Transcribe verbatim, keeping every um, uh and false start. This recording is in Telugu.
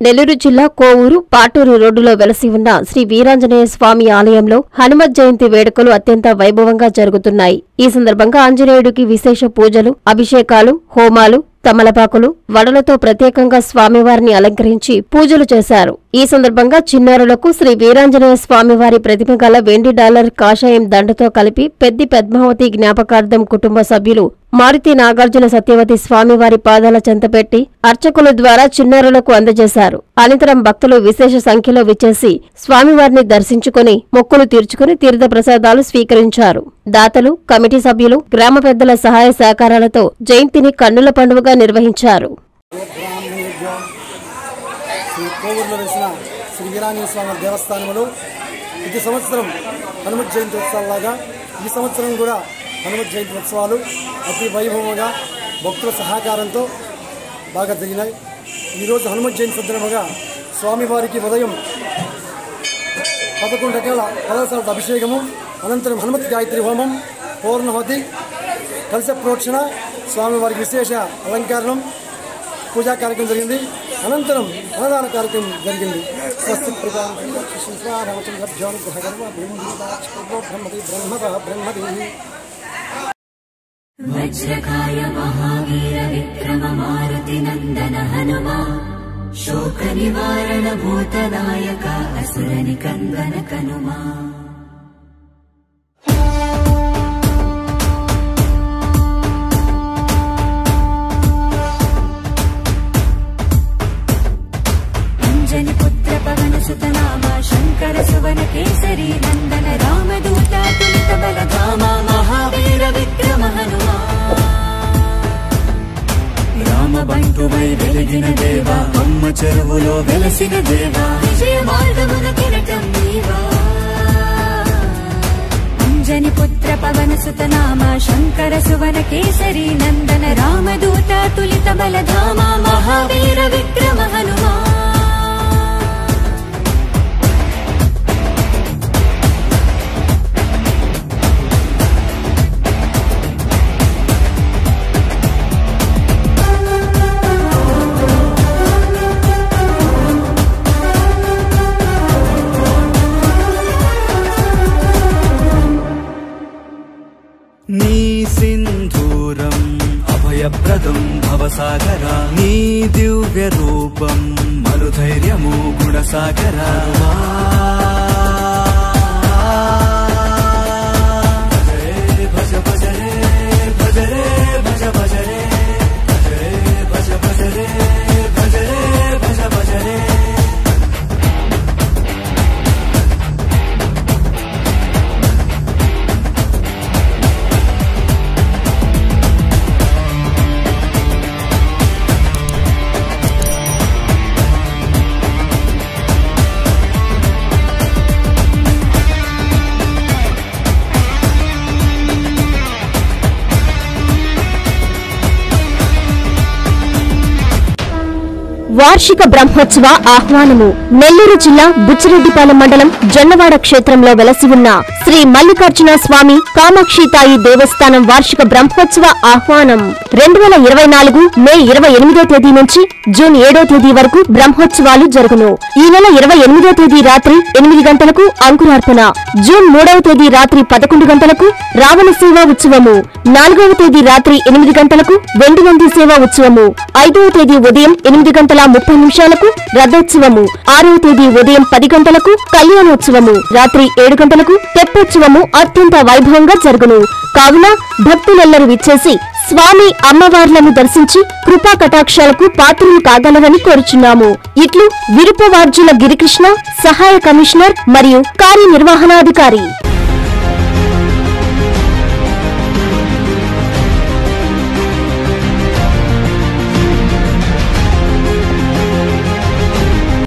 నెల్లూరు జిల్లా కోవూరు పాటూరు రోడ్డులో వెలసి ఉన్న శ్రీ వీరాంజనేయ స్వామి ఆలయంలో హనుమత్ జయంతి వేడుకలు అత్యంత వైభవంగా జరుగుతున్నాయి. ఈ సందర్భంగా ఆంజనేయుడికి విశేష పూజలు, అభిషేకాలు, హోమాలు, తమలపాకులు, వడలతో ప్రత్యేకంగా స్వామివారిని అలంకరించి పూజలు చేశారు. ఈ సందర్భంగా చిన్నారులకు శ్రీ వీరాంజనేయ స్వామివారి ప్రతిమ గల వెండి డాలర్ కాషాయం దండతో కలిపి పెద్ది పద్మావతి జ్ఞాపకార్థం కుటుంబ సభ్యులు మారుతి నాగార్జున సత్యవతి స్వామివారి పాదాల చెంతపెట్టి అర్చకుల ద్వారా చిన్నారులకు అందజేశారు. అనంతరం భక్తులు విశేష సంఖ్యలో విచ్చేసి స్వామివారిని దర్శించుకుని మొక్కులు తీర్చుకుని తీర్థ ప్రసాదాలు స్వీకరించారు. దాతలు, కమిటీ సభ్యులు, గ్రామ పెద్దల సహాయ సహకారాలతో జయంతిని కన్నుల పండుగగా నిర్వహించారు. శ్రీ వీరాంజనేయ స్వామి దేవస్థానంలో ప్రతి సంవత్సరం హనుమత్ జయంతి ఉత్సవాలాగా ఈ సంవత్సరం కూడా హనుమత్ జయంతి ఉత్సవాలు అతి వైభవంగా భక్తుల సహకారంతో బాగా జరిగినాయి. ఈరోజు హనుమత్ జయంతి సందర్భంగా స్వామివారికి ఉదయం పదకొండు రకాల పదార్థాలతో అభిషేకము, అనంతరం హనుమత్ గాయత్రి హోమం, పౌర్ణమతి, కలశ ప్రోక్షణ, స్వామివారికి విశేష అలంకరణం, పూజా కార్యక్రమం జరిగింది. అనంతరం అన్నదాన కార్యక్రమం జరిగింది. స్వస్తి వజ్రకాయ మహావీర విక్రమ మారుతి నందన హనుమా శోక నివారణ భూతనాయక అసుర నికందన కనుమా. అంజని పుత్ర పవన సుతనామ శంకర సువన కేసరి నందన రామదూత తులిత బలధామ మహావీర విక్రమ హనుమా. రామ బంటువై వెలిగిన దేవా, అమ్మ చెరువులో వెలసిన దేవా, విజయ మార్గమున కిరటం నీవా. అంజని పుత్ర పవన సుతనామ శంకర సువన కేసరి నందన రామదూత తులిత బలధామ మహావీర విక్రమ హనుమా. నీ సింధూరం అభయప్రదం భవసాగరా, నీ దివ్య రూపం మరుధైర్యము గుణసాగరా. భజ భజరే భజరే భజ భజరే భజ భజరే భజరే భజ భజరే. వార్షిక బ్రహ్మోత్సవ ఆహ్వానము. నెల్లూరు జిల్లా బుచ్చిరెడ్డిపాలెం మండలం జొన్నవాడ క్షేత్రంలో వెలసి ఉన్న శ్రీ మల్లికార్జున స్వామి కామాక్షితాయి దేవస్థానం వార్షిక బ్రహ్మోత్సవ ఆహ్వానం రెండు వేల ఇరవై నాలుగు మే ఇరవై ఎనిమిదో తేదీ నుంచి జూన్ ఏడో తేదీ వరకు బ్రహ్మోత్సవాలు జరుగును. ఈ నెల ఇరవై ఎనిమిదో తేదీ రాత్రి ఎనిమిది గంటలకు అంకురార్పణ, జూన్ మూడవ తేదీ రాత్రి పదకొండు గంటలకు రావణ సేవా ఉత్సవము, నాలుగవ తేదీ రాత్రి ఎనిమిది గంటలకు వెండి నంది సేవా ఉత్సవము, ఐదవ తేదీ ఉదయం ఎనిమిది గంటల ముప్పై నిమిషాలకు రథోత్సవము, ఆరవ తేదీ ఉదయం పది గంటలకు కళ్యాణోత్సవము, రాత్రి ఏడు గంటలకు తెప్పోత్సవము అత్యంత వైభవంగా జరుగును. కావున భక్తులెల్లరూ విచ్చేసి స్వామి అమ్మవార్లను దర్శించి కృపా కటాక్షాలకు పాత్రలు కాగలరని కోరుచున్నాము. ఇట్లు విరుపవార్జుల గిరికృష్ణ, సహాయ కమిషనర్ మరియు కార్యనిర్వహణాధికారి.